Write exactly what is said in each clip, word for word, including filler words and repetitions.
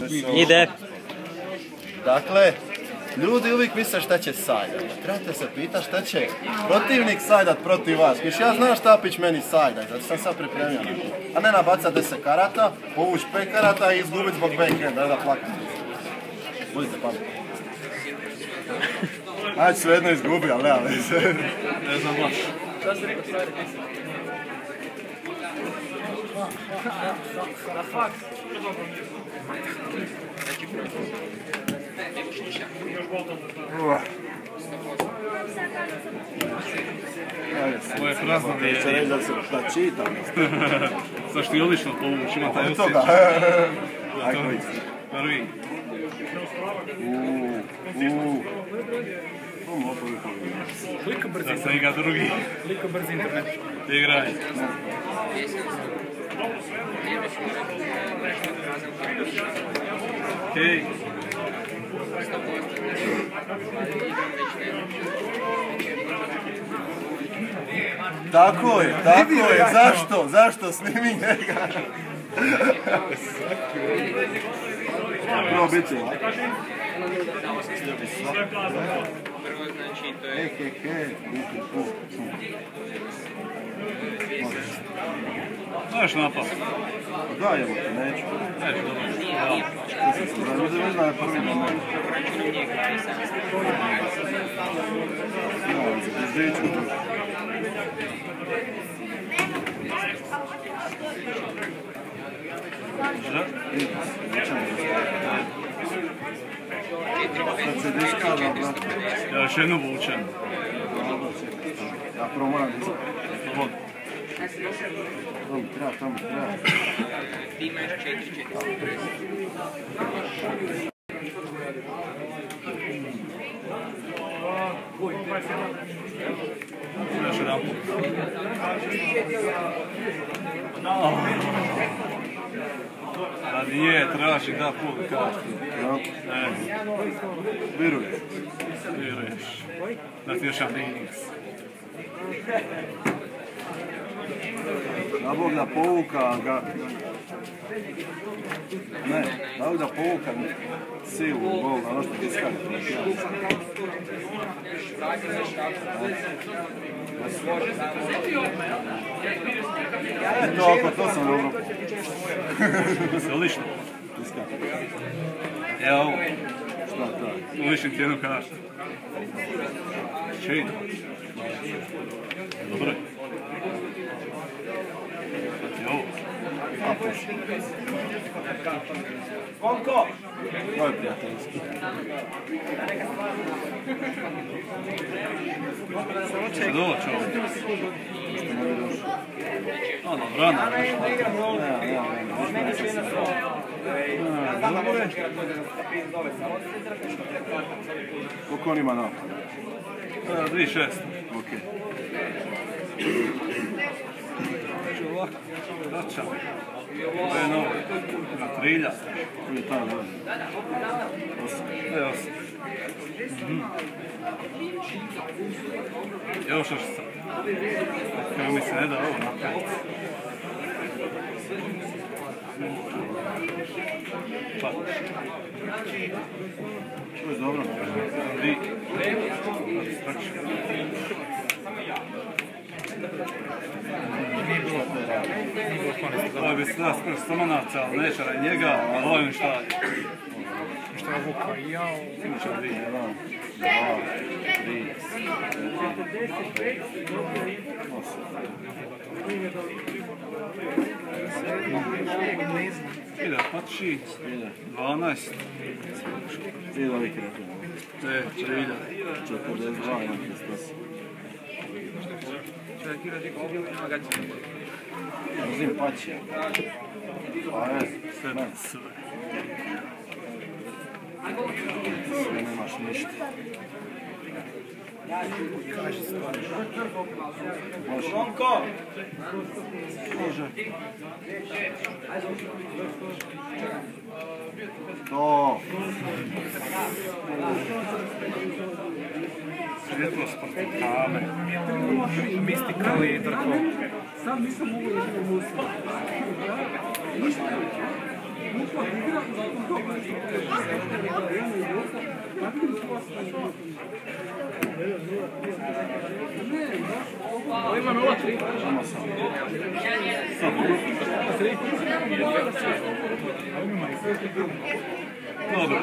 Ide. Dakle, ljudi uvijek misle šta će sajdat. Trebate se pitati šta će protivnik sajdat protiv vas. Kiš ja znam šta pić meni sajdaj, zato sam sad pripremio. A ne nabacat deset karata, povuć pet karata i izgubit zbog backhanda, da plakat. Budite pametni. Ajde svejedno izgubi, ali nema veze. Ne znam baš. Šta si rekao sajdat? Na faks. Ovo je prazno vrijeme. Će reći da se šta čitam. Zašto je odlično povuć, ima taj osjećaj. Ajde, vidite. Prvi. Uuu, uuu. Koliko brzi Da sam igra drugi. Koliko brzi internet? Igraj. Okej. Tako je, tako je. Zašto? Zašto snimi njega? Prvo biti ovako. Hej, hej, hej. Znaš napad. Da, evo ti, neću. Neću, dobro. Da, ne znam, prvi da neću. Da, izdeću drugo. Sad se diskala, brate. Ja još jednu vučem. Ja prvo moram diskala. Slobodno. Tamo treba, tamo treba. Ti imaš četiri četiri. Još jedan put. Da nije, trebaš ih da put kašti. Ne. Viruje. Viruješ. Da ti još jedan X. Da Bog da povuka ga... Ne, da Bog da povuka silu u gol, ono što ti skali. Eto, ako to sam dobro povuka. Se odlično. Evo ovo. Šta to? Ulišim ti jednu kaštu. Čej. Dobro. Evo. Konko! Ovo je prijateljski. Se doći ovo. Ono, brana. Koliko on ima napada? Dvi šest. Okej. Znači ovako, vraćam. Ovo je novo. Na trilja. Tu je tamo, da. E, osam. Evo što što sam. Kako mi se ne da ovo napraviti. Pa. To je dobro. Tri. Ovo bi se da skoro Stomanaca, ali neće raj njega, ali ovo je šta je. Šta je vuka? Jao. Imaće dvije. Jedan, dva, tri, četiri, osam. Ide, pači. dvanaest. Ide ovih rekao. E, trilja. četrdeset dva, jedan, šesnaest. Čovjek igra dik ovdje, ima gaće. Uzim pači. Pa je, Sve, sve. sve nemaš ništa. Kaži stvari. Može. Konko! Može. To. Svjetlost protiv kame. Mistika li trko? Sam nisam mogu da ćemo musla. Ništa. Musla igra, zato dobro. Ovo ima nula tri. Dobro.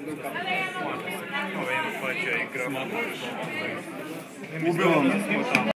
Ovo ima koja će igrati. Ubilo me.